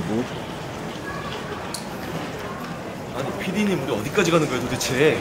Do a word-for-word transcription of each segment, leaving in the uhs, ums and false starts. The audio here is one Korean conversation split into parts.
뭐? 아니 피디님 우리 어디까지 가는 거야 도대체?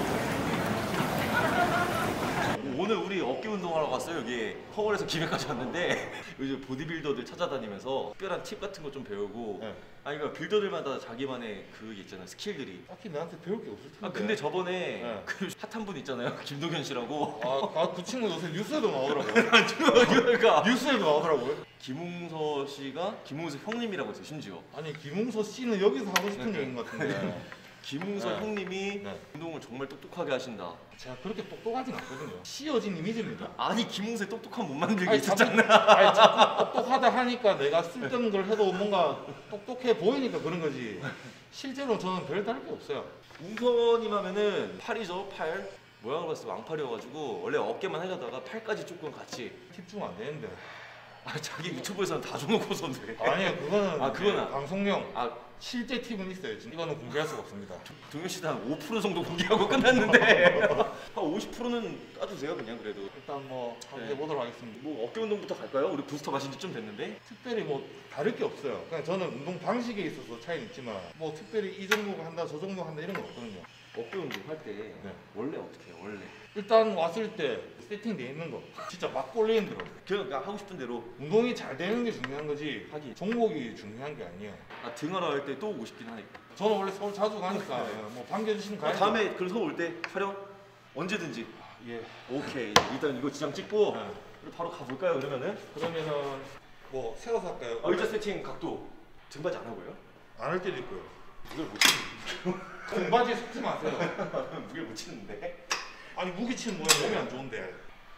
오늘 우리 어깨 운동하러 갔어요. 여기 서울에서 기회까지 왔는데 요즘 보디빌더들 찾아다니면서 특별한 팁 같은 거 좀 배우고. 네. 아니 그러니까 빌더들마다 자기만의 그 있잖아요 스킬들이. 딱히 나한테 배울 게 없을 텐데. 아 근데 저번에 네. 그 핫한 분 있잖아요 김동현 씨라고. 아 그 친구 요새 뉴스에도 나오더라고요. 그러니까 뉴스에도 나오더라고요. 김웅서 씨가 김웅서 형님이라고 했어요 심지어. 아니 김웅서 씨는 여기서 하고 싶은 네. 얘기인 것 같은데. 김웅서 네. 형님이 네. 운동을 정말 똑똑하게 하신다. 제가 그렇게 똑똑하진 않거든요. 씌어진 이미지입니다. 아니 김웅서의 똑똑한 못 만들기 아니, 있었잖아. 자꾸, 아니 자꾸 똑똑하다 하니까 내가 쓸데없는 걸 해도 뭔가 똑똑해 보이니까 그런 거지. 실제로 저는 별 다를 게 없어요. 웅서님 하면은 팔이죠 팔. 모양을 봤을 때 왕팔이어가지고 원래 어깨만 하려다가 팔까지 조금 같이. 팁 주면 안 되는데. 아 자기 유튜브에서는 다 줘놓고서 왜? 아니요 그거는 아 그거는 방송용. 아 실제 팁은 있어요. 이거는 공개할 수가 없습니다. 동현 씨도 한 오 퍼센트 정도 공개하고 끝났는데 한 오십 퍼센트는 까주세요 그냥 그래도. 일단 뭐 한번 네. 해보도록 하겠습니다. 뭐 어깨 운동부터 갈까요? 우리 부스터 마신 지 좀 됐는데. 특별히 뭐 다를 게 없어요. 그냥 저는 운동 방식에 있어서 차이는 있지만 뭐 특별히 이 정도 한다 저 정도 한다 이런 건 없거든요. 어깨 운동 할 때 네. 원래 어떻게 해요? 원래 일단 왔을 때 세팅돼 있는 거 진짜 막 꼴리는 대로 그냥 하고 싶은 대로. 운동이 잘 되는 게 중요한 거지 하긴. 종목이 중요한 게 아니에요. 아 등하러 할 때 또 오고 싶긴 하니까. 저는 원래 서울 자주 가니까 네. 뭐 반겨주시면 아, 가야죠. 다음에 그럼 서울 올 때 촬영 언제든지. 예. 오케이 일단 이거 지장 찍고 네. 그리고 바로 가볼까요 그러면은? 그러면은 뭐 세워서 할까요? 어, 의자 세팅 각도 등받이 안 하고요? 안 할 때도 있고요. 무게를 못 치는. 등받이에 속지 마세요. 무게를 못 치는데. 아니 무기 치는 거는 몸이 안 좋은데.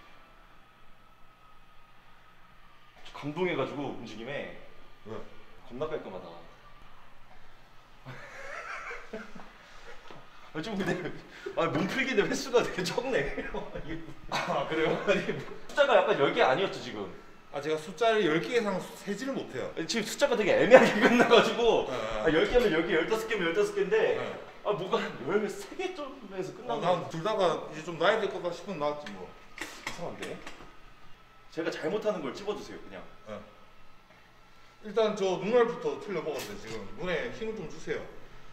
감동해가지고 움직임에. 왜? 겁나 깔끔하다. 아, 좀 근데 아, 몸풀기인데 횟수가 되게 적네. 아 그래요? 아니, 숫자가 약간 열 개 아니었죠 지금? 아 제가 숫자를 열 개 이상 세지를 못해요. 지금 숫자가 되게 애매하게 끝나가지고 네. 아, 열 개면 열 개, 열다섯 개면 열다섯 개인데 네. 아 뭐가 한 열세 개쯤에서 끝난 어, 거. 난둘 다가 이제 좀 나야 될 것 같다 싶으면 나왔지 뭐. 이상한데? 제가 잘못하는 걸 찝어주세요 그냥. 네. 일단 저 눈알부터 틀려 먹었어요. 지금 눈에 힘을 좀 주세요.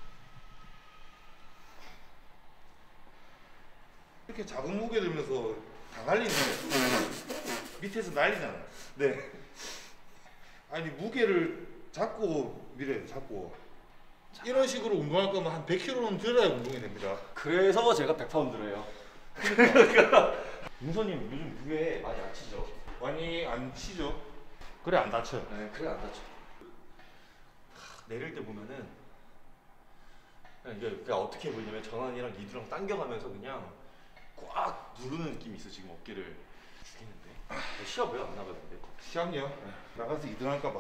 이렇게 작은 무게 들면서 다 날리네. 밑에서 날리잖아. 네. 아니 무게를 잡고 밀어요. 잡고. 이런 식으로 운동할 거면 한 백 킬로그램는 들어야 운동이 됩니다. 그래서 제가 백 파운드래요. 그러니까 윤서님 요즘 무게 많이 안 치죠? 많이 안 치죠? 그래 안 다쳐. 네, 그래 안 다쳐. 내릴 때 보면은 그냥 이게 그냥 어떻게 보이냐면 전환이랑 리드랑 당겨가면서 그냥 꽉 누르는 느낌이 있어 지금 어깨를. 죽이는데. 시합 왜 안 나가는데? 시합이요? 네. 나가서 이 등 할까봐.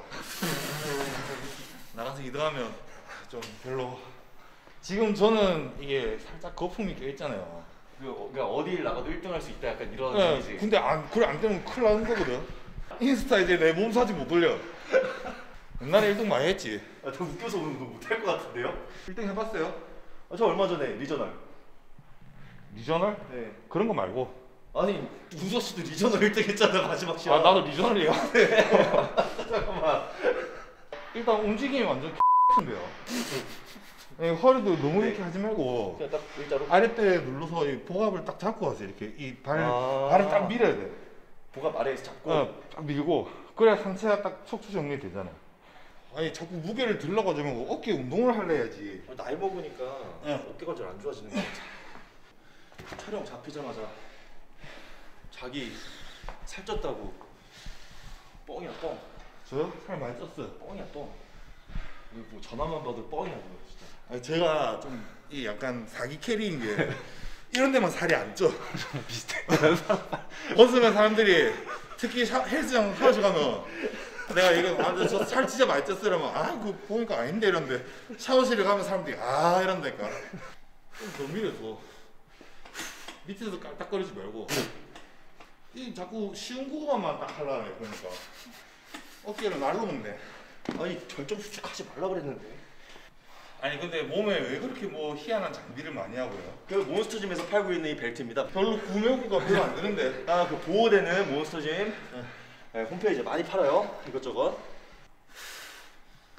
나가서 이 등 하면 좀 별로. 지금 저는 이게 살짝 거품이 껴 있잖아요. 그러니까 어디를 나가도 일 등 할 수 있다 약간 이런 네, 얘기지. 근데 안 그래 안 되면 큰일 나는 거거든. 인스타 이제 내 몸 사진 못 올려. 옛날에 일 등 많이 했지. 아, 저 웃겨서 오늘 운동 못할 것 같은데요? 일 등 해봤어요? 아, 저 얼마 전에 리저널. 리저널? 네. 그런 거 말고. 아니 우서 씨도 리저널 일 등 했잖아 마지막 시합. 아 나도 리저널이야. 잠깐만. 일단 움직임이 완전 X인데요. 네, 허리도 너무 네. 이렇게 하지 말고 그냥 딱 일자로. 아랫배 눌러서 이 복압을 딱 잡고 와서 이렇게 이 발, 아. 발을 딱 밀어야 돼. 복압 아래에서 잡고. 어, 딱 밀고 그래야 상체가 딱 척추 정리 되잖아. 아니 자꾸 무게를 들려고 하면 어깨 운동을 하려 해야지. 나이 먹으니까 네. 어깨 관절 안 좋아지는 것 같아. 촬영 잡히자마자 자기 살쪘다고 뻥이야 뻥. 저요? 살 많이 쪘어요. 뻥이야 뻥. 이거 뭐 전화만 봐도 뻥이야 그거 진짜. 아니 제가 좀 이 약간 사기 캐리인 게 이런 데만 살이 안 쪄. 비슷해. 벗으면 사람들이 특히 샤, 헬스장 샤워실 가면 내가 이거 아, 저 살 진짜 많이 쪘어 이러면 아 그거 보니까 아닌데 이런데 샤워실에 가면 사람들이 아 이런다니까. 좀 더 밀어서 밑에서 깔딱거리지 말고 이 자꾸 쉬운 구간만 딱 하려고 해. 그러니까 어깨를 날로 먹네. 아니 결정 수축하지 말라 그랬는데. 아니 근데 몸에 왜 그렇게 뭐 희한한 장비를 많이 하고요? 그 몬스터짐에서 팔고 있는 이 벨트입니다. 별로 구매호구가 별로 안 되는데. 아 그 보호되는 몬스터짐 네, 홈페이지에 많이 팔아요 이것저것.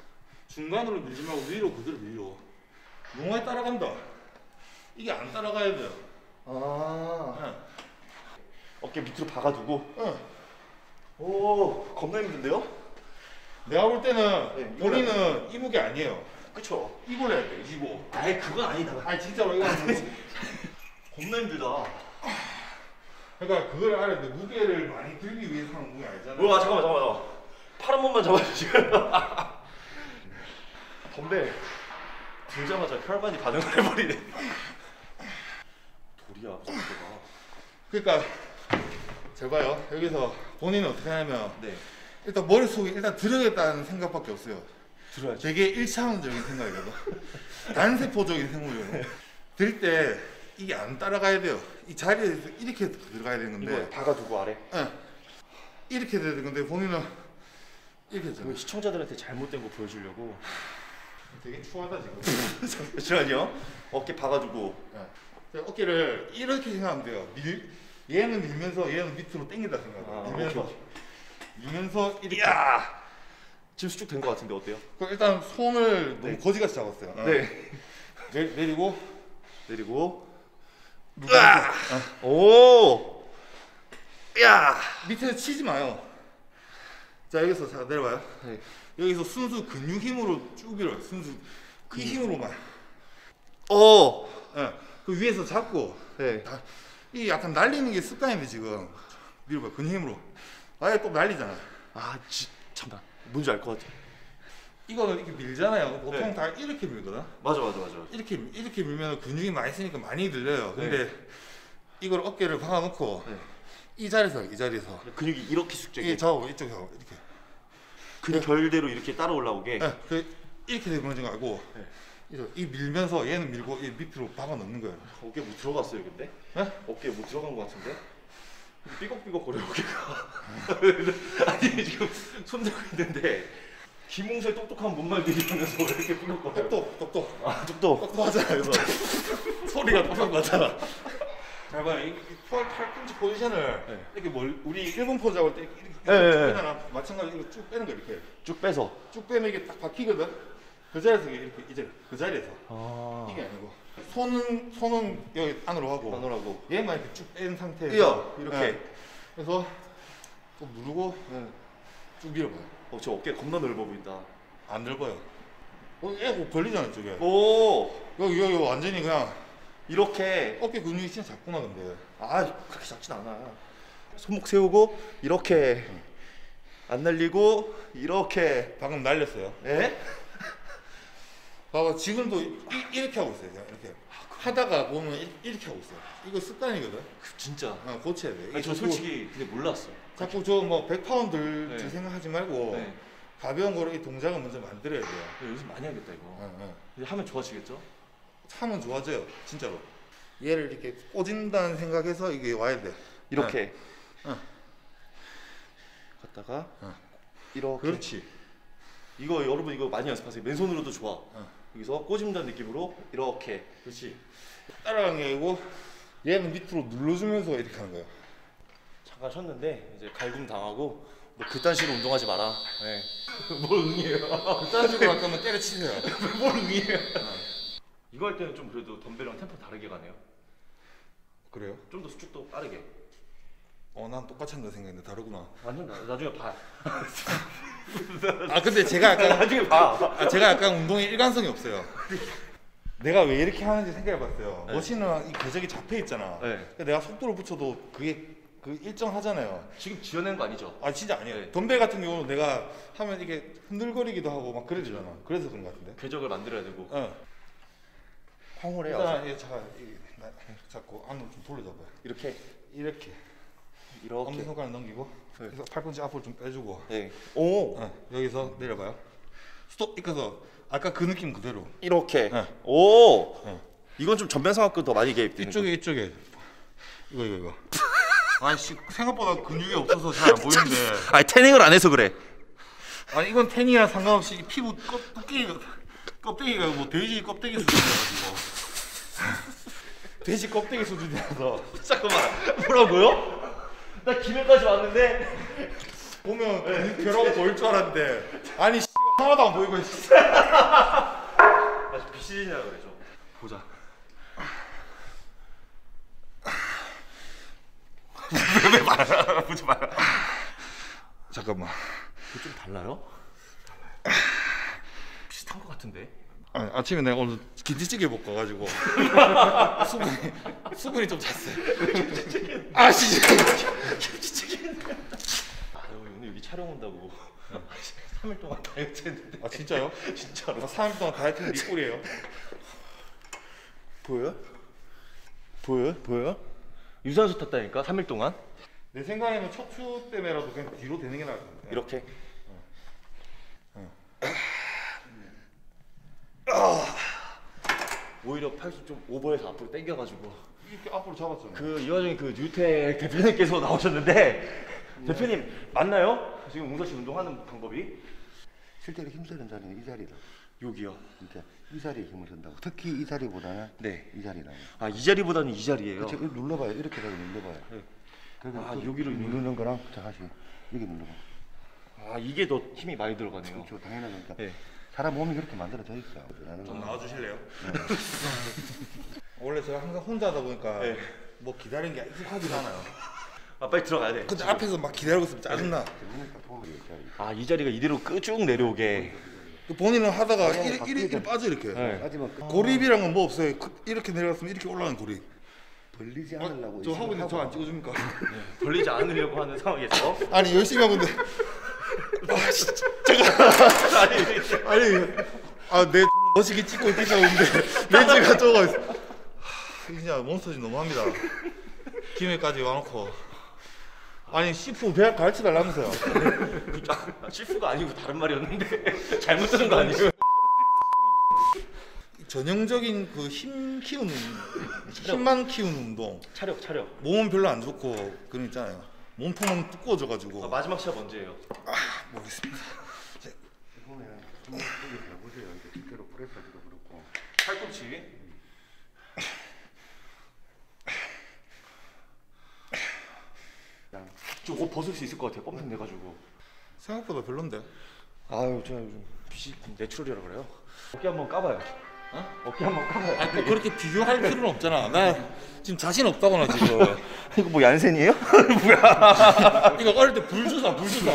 중간으로 밀지 말고 위로 그대로 밀려. 용어에 따라간다. 이게 안 따라가야 돼요. 아. 응. 어깨 밑으로 박아두고. 응. 오, 겁나 힘든데요? 내가 볼 때는 네, 본인은 이 무게 아니에요. 그쵸? 이걸 해야 돼. 이거. 아이, 그건 아니다. 아니 진짜로 이거 하는 거. 겁나 힘들다. 그러니까 그걸 알아야 돼. 무게를 많이 들기 위해서 하는 무게 아니잖아. 와, 잠깐만, 잠깐만, 잠깐만. 팔 한 번만 잡아주시면. 덤벨 들자마자 혈관이 반응을 해버리네. 돌이야, 무섭다. 그러니까 잘 봐요. 여기서 본인은 어떻게 하냐면 네. 일단 머릿속에 일단 들어야겠다는 생각밖에 없어요. 들어야지. 되게 일차원적인 생각이거든. 단세포적인 생각이거든. 들 때 이게 안 따라가야 돼요. 이 자리에서 이렇게 들어가야 되는 이거 건데 박아두고 아래. 응. 이렇게 돼야 되는 건데 본인은 이렇게 이거 되잖아. 시청자들한테 잘못된 거 보여주려고. 되게 추하다 지금. 잠시만요. 어깨 박아주고. 네. 어깨를 이렇게 생각하면 돼요. 밀, 얘는 밀면서 얘는 밑으로 당긴다 생각해요. 아, 밀면서 오케이. 밀면서 이렇게. 이야. 지금 수축 된 거 같은데 어때요? 그럼 일단 손을 너무 네. 거지같이 잡았어요. 어. 네. 내, 내리고 내리고. 으아! 오. 야. 밑에서 치지 마요. 자 여기서 자 내려봐요. 네. 여기서 순수 근육 힘으로 쭉 밀어요. 순수 이 힘으로만. 오. 예. 그 위에서 잡고. 네. 다, 이 약간 날리는 게 습관인데 지금 밀어봐. 근육 힘으로. 아예 또 날리잖아. 아, 지, 잠깐. 뭔지 알 것 같아. 이거는 이렇게 밀잖아요. 보통 네. 다 이렇게 밀거든. 맞아, 맞아, 맞아. 이렇게 이렇게 밀면 근육이 많이 쓰니까 많이 들려요. 근데 네. 이걸 어깨를 박아놓고 네. 이 자리에서 이 자리에서 근육이 이렇게 숙제게. 이게 좌우 이쪽에 좌우 이렇게. 근육 결대로 이렇게 따라 올라오게. 네, 그 이렇게 되는 거 알고 네. 이거 이 밀면서 얘는 밀고 이 밑으로 박아 넣는 거예요. 어깨 못 들어갔어요, 근데? 네? 어깨 못 들어간 것 같은데? 삐걱삐걱 거려 어깨가. 아니 지금 손 들고 있는데 김홍수의 똑똑한 못말들이 하면서 왜 이렇게 삐걱거려? 똑똑 똑똑 아, 똑똑. 똑똑하잖아. 그래서 소리가 똑똑 나잖아. 잘 봐요. 이 팔 팔꿈치 포지션을 네. 이렇게 멀 우리 일본 포즈 잡을 때 이렇게 이렇게 네, 쭉 네, 네. 빼잖아. 마찬가지로 이거 쭉 빼는 거 이렇게 쭉 빼서. 쭉 빼면 이게 딱 박히거든. 그 자리에서 이렇게 이제 그 자리에서 아. 이게 아니고 손은 손은 여기 안으로 하고 마누라고. 얘만 이렇게 쭉 뺀 상태에서 이야, 이렇게. 네. 그래서 또 누르고 네. 쭉 밀어봐요. 어, 저 어깨 겁나 넓어 보인다. 안 넓어요. 어, 얘 뭐 걸리잖아 이쪽에. 오. 여기 여기 완전히 그냥 이렇게. 어깨 근육이 진짜 작구나 근데. 아, 그렇게 작진 않아. 손목 세우고 이렇게 안 날리고 이렇게. 방금 날렸어요. 에? 봐봐 지금도 이, 이렇게 하고 있어요. 그냥 이렇게 하다가 보면 이, 이렇게 하고 있어요. 이거 습관이거든. 진짜. 어, 고쳐야 돼. 아니, 저 자꾸- 솔직히 근데 몰랐어. 자꾸 저 뭐 백 파운드 네. 생각하지 말고 네. 가벼운 거로 이 동작을 먼저 만들어야 돼요. 요즘 많이 하겠다 이거. 어, 어. 근데 하면 좋아지겠죠? 하면 좋아져요, 진짜로. 얘를 이렇게 꽂은다는 생각해서 이게 와야 돼. 이렇게. 어. 갔다가 어. 이렇게. 그렇지. 이거 여러분 이거 많이 연습하세요. 맨손으로도 좋아. 어. 여기서 꼬집는 느낌으로 이렇게. 그렇지. 따라가는 게 아니고 얘는 밑으로 눌러주면서 이렇게 하는 거예요. 잠깐 쉬었는데 이제 갈굼 당하고 뭐 그딴 식으로 운동하지 마라. 네. 뭘 응해요? 그딴 식으로 할 거면 때려치세요. 뭘 응해요? 이거 할 때는 좀 그래도 덤벨이랑 템포 다르게 가네요. 그래요? 좀 더 수축도 빠르게. 어, 난 똑같이 한다 생각했는데 다르구나. 완전 나, 나중에 봐. 아, 근데 제가 약간 나중에 봐. 아, 제가 약간 운동에 일관성이 없어요. 내가 왜 이렇게 하는지 생각해봤어요. 네. 머신은 이 궤적이 잡혀 있잖아. 네. 근데 내가 속도를 붙여도 그게 그 일정하잖아요. 지금 지어낸 거 아니죠? 아 진짜 아니에요. 네. 덤벨 같은 경우는 내가 하면 이게 흔들거리기도 하고 막 그러잖아. 그래서 그런 것 같은데. 궤적을 만들어야 되고. 어. 황홀해요. 일단 얘 잠깐 이, 나, 잡고 안으로 좀 돌려줘봐요. 이렇게 이렇게 이렇게. 엄지손가락 넘기고 네. 그래서 팔꿈치 앞으로 좀 빼주고 네. 오. 어, 여기서 내려봐요. 스톱 이까서 아까 그 느낌 그대로. 이렇게. 네. 오. 어. 이건 좀 전면성학도 더 많이 개입되는 이쪽에 이쪽에 이거 이거 이거. 아씨 생각보다 근육이 없어서 잘 안 보이는데. 거. 아니 태닝을 안 해서 그래. 아니 이건 텐이랑 상관없이 이 피부 껍, 껍데기가 껍데기가 뭐 돼지 껍데기 수준이어가지고 돼지 껍데기 수준이라서 잠깐만. 뭐라고요? 나 김해까지 왔는데. 보면 근육 벼라고 보일 줄 알았는데 아니 씨 하나도 안 보이고 있어. 아, 비시즌이라 그래 좀. 보자. 왜 말아? 보지 마요. 잠깐만. 이거 좀 달라요? 비슷한 것 같은데. 아, 아침에 내가 오늘 김치찌개 먹고 가지고 수분이 수분이 좀 찼어. 아 진짜. 김치찌개. 아 오늘 여기 촬영 온다고 삼 일 동안 다이어트 했는데. 아 진짜요? 진짜로. 삼 일 동안 다이어트 했는데 이 꼴이에요. 보여요? 보여요? 보여요? 유산소 탔다니까 삼 일 동안. 내 생각에는 척추 때문에라도 그냥 뒤로 되는 게 나을 것 같아. 이렇게. 오히려 팔수 좀 오버해서 앞으로 당겨가지고 이렇게 앞으로 잡았잖아. 그 이 와중에 그 뉴텍 대표님께서 나오셨는데 대표님 맞나요? 지금 웅서 씨 운동하는 방법이 실제로 힘쓰는 자리는 이 자리다. 여기요. 그러니까 이 자리에 힘을 쓴다고. 특히 이 자리보다는 네. 이 자리라고. 아 이 자리보다는 이 자리예요. 그렇죠. 이거 눌러봐요. 이렇게 해서 눌러봐요. 네. 그래서 아, 그 여기를 누르는 거랑 자 다시 여기 눌러봐. 아 이게 더 힘이 많이 들어가네요. 그렇죠. 당연한 거니까. 네. 사람 몸이 그렇게 만들어져 있어요. 좀 나와주실래요? 원래 제가 항상 혼자 하다 보니까 네. 뭐 기다리는 게 익숙하지가 않아요. 아 빨리 들어가야 돼. 근데 앞에서 막 기다리고 있으면 짜증나. 아 이 자리가 이대로 끄- 쭉 내려오게. 본인은 하다가 아니, 이렇게, 바뀌게 이렇게 돼. 빠져 이렇게. 네. 하지만 그 고립이란 건 뭐 없어요. 그- 이렇게 내려갔으면 이렇게 올라가는 고립. 벌리지 어, 않으려고. 저 하고 있는데 저 안 하고. 찍어줍니까? 벌리지 않으려고 하는 상황에서. 아니 열심히 하고 있는데. 아 진짜. 아니 아니 아내 멋있게 찍고 있겠다 했는데 렌즈가 쪼가 있어. 하, 진짜 몬스터지 너무합니다. 김해까지 와놓고 아니 시프 배학 가르쳐 달라면서요. 아, 치프가 아니고 다른 말이었는데 잘못 들은 거 아니에요? 전형적인 그 힘 키우는 힘만 키우는 운동. 차력 차력. 몸은 별로 안 좋고 그런 있잖아요. 몸통은 두꺼워져가지고. 아, 마지막 시합 언제예요? 모르겠습니다. 보면 좀 여기 보세요. 이제 실제로 프레스도 그렇고. 팔꿈치. 좀 옷 벗을 수 있을 것 같아요. 펌핑 돼가지고. 생각보다 별론데. 아유 제가 요즘 빛이 내추럴이라 그래요. 어깨 한번 까봐요. 어? 어깨 한번 까봐요. 아니 꼭 그렇게 비교할 필요는 없잖아. 나 지금 자신 없다고 나 지금. 이거 뭐 얀센이에요? 이거 어릴 때 불주사 불주사.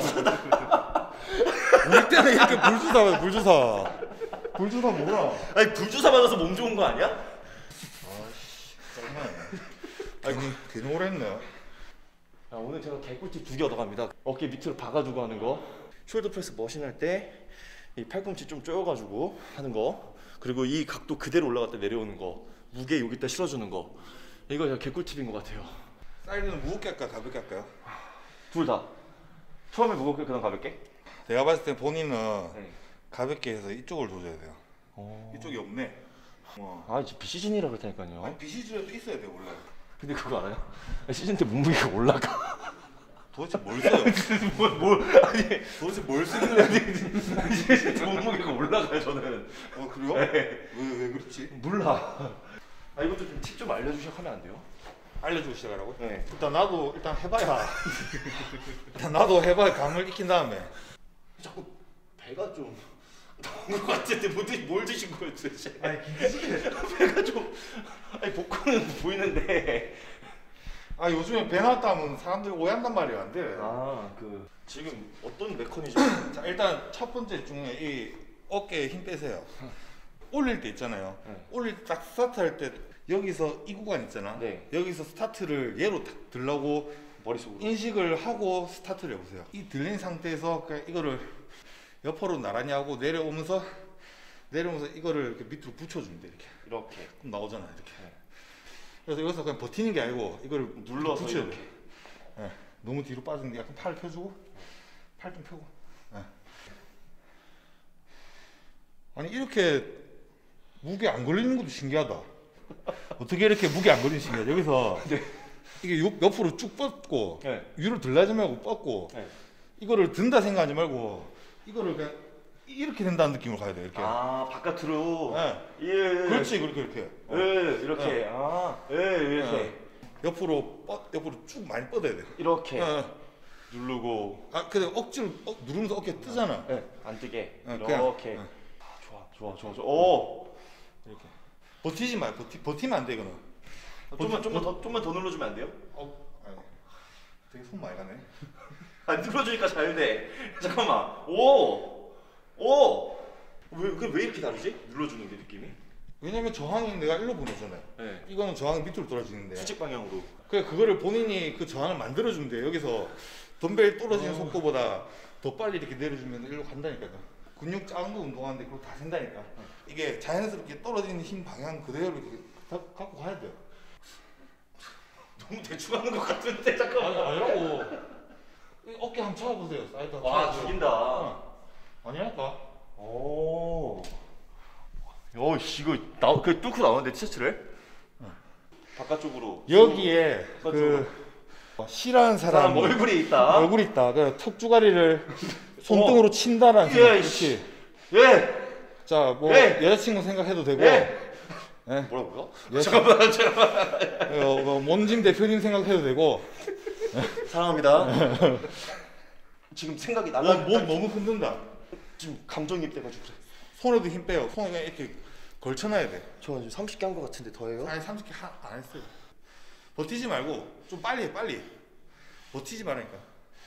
우리 때는 이렇게 불주사 불주사. 불주사 뭐야? 아니 불주사 맞아서 몸 좋은 거 아니야? 아니 괜히 오래 했네. 아, 오늘 제가 개꿀팁 두 개 얻어갑니다. 어깨 밑으로 박아주고 하는 거. 숄더 프레스 머신 할 때 이 팔꿈치 좀 조여가지고 하는 거. 그리고 이 각도 그대로 올라갔다 내려오는 거. 무게 여기다 실어주는 거. 이거 제가 개꿀팁인 것 같아요. 사이드는 무겁게 할까 가볍게 할까요? 둘 다. 처음에 무겁게 그다음 가볍게? 내가 봤을 때 본인은 네. 가볍게 해서 이쪽을 조져야 돼요. 어... 이쪽이 없네. 어. 아 이제 비시즌이라 그랬다니까요. 아니 비시즌에도 있어야 돼 원래. 근데 그거 알아요? 시즌 때 몸무게가 올라가. 도대체 뭘 써요? 뭘, 뭘 아니 도대체 뭘 쓰길래? 시즌 때 몸무게가 올라가요 저는. 어 그래요? 네. 왜 왜 그렇지? 몰라. 아 이것도 좀 팁 좀 알려주시면 하면 안 돼요? 알려주고 시작하라고? 네. 일단 나도 일단 해봐야. 일단 나도 해봐야 감을 익힌 다음에. 자꾸 배가 좀 나온 것 같은데 뭐, 드- 뭘 드신 거예요 도대체? 아니 김치찌개. 배가 좀 아니 복근은 보이는데. 아 요즘에 배 나왔다 하면 사람들이 오해한단 말이야 안 돼. 아그 지금 어떤 메커니즘? 자 일단 첫 번째 중에 이 어깨에 힘 빼세요. 올릴 때 있잖아요. 네. 올릴 때 딱 스타트 할 때 여기서 이 구간 있잖아. 네. 여기서 스타트를 얘로 탁 들라고 머릿속으로. 인식을 하고 스타트를 해보세요. 이 들린 상태에서 그냥 이거를 옆으로 나란히 하고 내려오면서 내려오면서 이거를 이렇게 밑으로 붙여주면 돼 이렇게. 이렇게 그럼 나오잖아 이렇게. 네. 그래서 여기서 그냥 버티는 게 아니고 이거를 눌러서 붙여야 이렇게. 돼. 예. 너무 뒤로 빠지는데 약간 팔 펴주고 팔 좀 펴고. 예. 아니 이렇게 무게 안 걸리는 것도 신기하다. 어떻게 이렇게 무게 안 걸리는 신기하다. 여기서 네. 이게 옆, 옆으로 쭉 뻗고 네. 위로 들라지 말고 뻗고 네. 이거를 든다 생각하지 말고 이거를 그냥 이렇게 된다는 느낌으로 가야 돼 이렇게. 아 바깥으로. 예. 예. 예. 그렇지 그렇게 이렇게. 어. 예 이렇게. 네. 아. 예 이렇게. 예. 옆으로 뻗 옆으로 쭉 많이 뻗어야 돼. 이렇게. 예. 누르고. 아 근데 억지로 어, 누르면서 어깨 뜨잖아. 네, 안 뜨게. 어, 이렇게. 그냥, 어. 좋아, 좋아, 좋아, 좋아. 오. 이렇게 버티지 마. 버티 버티면 안 돼 이거는. 좀만, 좀만 더, 좀만 더 눌러주면 안 돼요? 어, 아니. 되게 손 많이 가네. 아, 눌러주니까 잘 돼. 잠깐만. 오, 오. 왜, 그 왜 이렇게 다르지? 눌러주는 게 느낌이? 왜냐면 저항이 내가 일로 보내잖아요. 네. 이거는 저항이 밑으로 떨어지는데. 수직 방향으로. 그래 그거를 본인이 그 저항을 만들어주면 돼. 여기서 덤벨 떨어지는 어. 속도보다 더 빨리 이렇게 내려주면 일로 간다니까요. 근육 작은 거 운동하는데 그거 다 센다니까. 이게 자연스럽게 떨어지는 힘 방향 그대로 이렇게 다 갖고 가야 돼요. 너무 대충 하는 것 같은데 잠깐만. 아니 아니라고. 이 어깨 한번 쳐보세요. 사이드 한번 와, 쳐보세요. 죽인다. 어. 아니랄까? 오. 어, 씨, 이거 나, 그 뚫고 나오는데 티셔츠를? 바깥쪽으로. 여기에 바깥쪽으로. 그 싫어하는 사람 사람 얼굴이 있다. 얼굴 있다. 그 턱주가리를 손등으로 친다라는 예, 생각. 씨. 그렇지. 예. 자, 뭐 예. 여자친구 생각해도 되고. 예. 예. 뭐라고요? 예. 잠깐만, 잠깐만. 어, 뭐 몬짐 대표님 생각해도 되고. 사랑합니다. 지금 생각이 어, 날라. 몸 너무 흔든다. 지금 감정이입 돼가지고 그래. 손에도 힘 빼요. 손에 그냥 이렇게 걸쳐놔야 돼. 저 지금 삼십 개 한 것 같은데 더해요? 아니 삼십 개 안 했어요. 버티지 말고 좀 빨리 해, 빨리. 버티지 말라니까.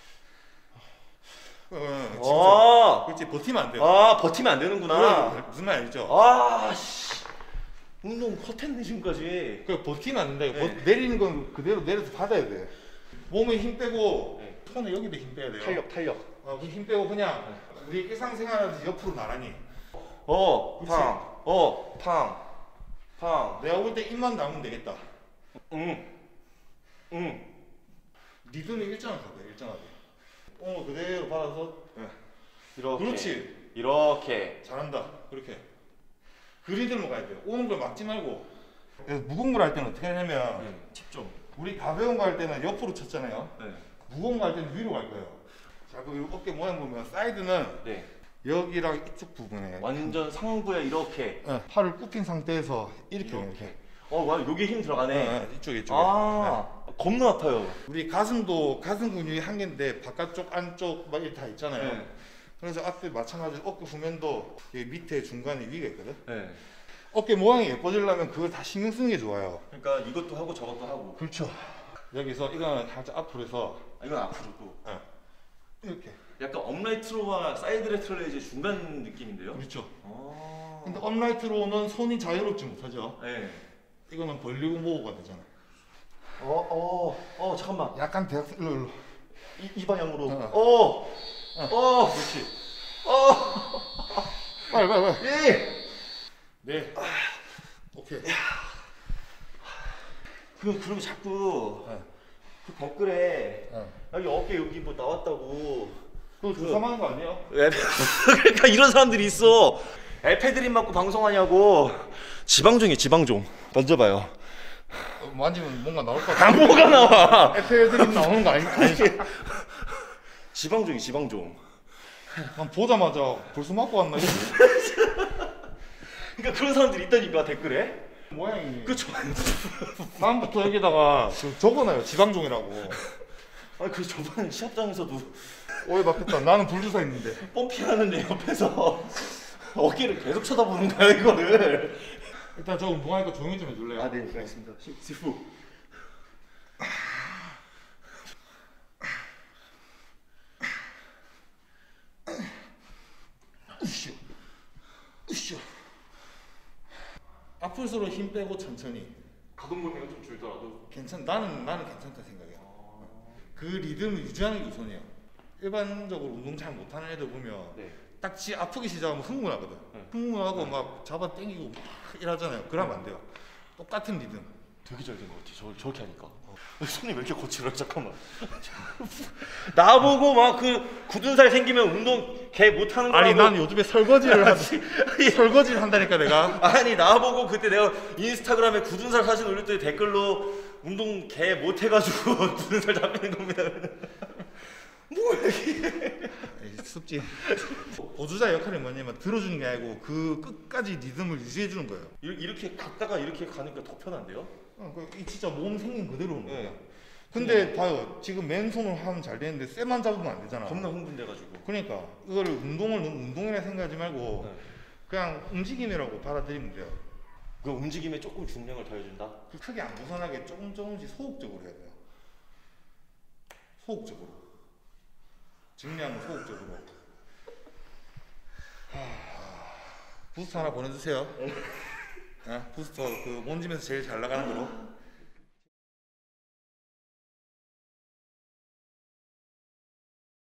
어, 진짜. 아, 그렇지 버티면 안 돼요. 아 버티면 안 되는구나. 그래, 무슨 말 알죠? 아, 씨. 운동 헛했네 지금까지. 그 버티면 안 된다. 네. 버- 내리는 건 그대로 내려서 받아야 돼. 몸에 힘 빼고 네. 손에 여기도 힘 빼야 돼요. 탄력, 탄력. 어, 그힘 빼고 그냥 우리 일상생활하듯이 옆으로 나란히. 어, 그렇지. 팡. 어, 팡. 팡. 내가 볼 때 입만 나오면 되겠다. 응. 응. 리듬이 일정하게 가야 돼. 일정하게. 어 그대로 받아서. 이렇게. 그렇지. 이렇게. 잘한다. 그렇게. 그 리듬으로 가야 돼요. 오는 걸 막지 말고. 그래서 무거운 걸 할 때는 어떻게 하냐면 네. 집중. 우리 가벼운 거 할 때는 옆으로 쳤잖아요. 네. 무거운 거 할 때는 위로 갈 거예요. 자, 그 어깨 모양 보면 사이드는 네. 여기랑 이쪽 부분에 완전 상부에 이렇게. 어, 팔을 굽힌 상태에서 이렇게 이렇게. 이렇게. 어, 와, 여기 힘 들어가네. 어, 어, 이쪽에 이쪽에. 아, 겁나 아파요. 네. 우리 가슴도 가슴 근육이 한 개인데 바깥쪽 안쪽 막 이렇게 다 있잖아요. 네. 그래서 앞에 마찬가지로 어깨 후면도 여기 밑에 중간에 위가 있거든. 네. 어깨 모양이 예뻐지려면 그걸 다 신경 쓰는 게 좋아요. 그러니까 이것도 하고 저것도 하고. 그렇죠. 여기서 이거는 살짝 앞으로 해서 아, 이건 앞으로 또. 어, 이렇게. 약간 업라이트로와 사이드 레트로의 이제 중간 느낌인데요. 그렇죠. 아. 근데 업라이트로는 손이 자유롭지 못하죠. 네. 이거는 벌리고 모으가 되잖아. 어, 어, 어, 잠깐만. 약간 대학생 일로 일로. 이, 이 방향으로. 어. 어. 어. 그렇지. 어. 빨리 빨리 빨리. 예. 네. 오케이. 그 그리고 자꾸 어. 그 댓글에 어. 여기 어깨 여기 뭐 나왔다고. 그거 조사하는 거 아니에요? 왜? 그러니까 이런 사람들이 있어. 에페드린 맞고 방송하냐고. 지방종이 지방종. 만져봐요. 어, 만지면 뭔가 나올 것 같아. 아, 뭐가 나와? 에페드린 나오는 거 아니? 아니지? 지방종이 지방종. 난 보자마자 벌써 맞고 왔나? 이거. 그러니까 그런 사람들이 있다니까 댓글에. 모양이. 그 저. 다음부터 여기다가 그 적어놔요. 지방종이라고. 아니 그 저번에 시합장에서도 오해 받겠다. 나는 불주사 있는데. 펌핑하는데 옆에서 어깨를 계속 쳐다보는 거야 이거를. 일단 저거 뭐 하니까 조용히 좀 해줄래요? 아, 네, 알겠습니다. 시프. 으쌰. 으쌰. 앞을수록 힘 빼고 천천히. 가동 범위가 좀 줄더라도. 괜찮. 나는 나는 괜찮다 생각해요. 그 리듬을 유지하는 게 우선이에요. 일반적으로 운동 잘 못하는 애들 보면 네. 딱 지 아프기 시작하면 흥분하거든. 네. 흥분하고 막 잡아 당기고 막 이러잖아요. 그러면 안 돼요. 똑같은 리듬. 되게 잘 된 것 같아. 저 저렇게 하니까. 손이 왜 이렇게 거칠어? 잠깐만. 나보고 막 그 굳은 살 생기면 운동 개 못하는 거라고. 아니 난 요즘에 설거지를 하지. 설거지를 한다니까 내가. 아니 나보고 그때 내가 인스타그램에 굳은 살 사진 올렸더니 댓글로 운동 개 못해가지고 굳은 살 잡히는 겁니다. 뭐야 이게? 습지. 보조자 역할이 뭐냐면 들어주는 게 아니고 그 끝까지 리듬을 유지해 주는 거예요. 이- 이렇게 갔다가 이렇게 가니까 더 편한데요? 어, 그 이 진짜 몸 생긴 그대로 오는 거예요. 네. 근데 봐요. 지금 맨손으로 하면 잘 되는데 쇠만 잡으면 안 되잖아. 겁나 흥분돼가지고. 그러니까 이거를 운동을 너무 운동이라 생각하지 말고 네. 그냥 움직임이라고 받아들이면 돼요. 그 움직임에 조금 중량을 더해준다. 크게 안 부산하게 조금 조금씩 소극적으로 해야 돼요. 소극적으로. 증량은 소극적으로. 부스터 하나 보내주세요. 아, 부스터 그 몬짐에서 제일 잘 나가는 거로.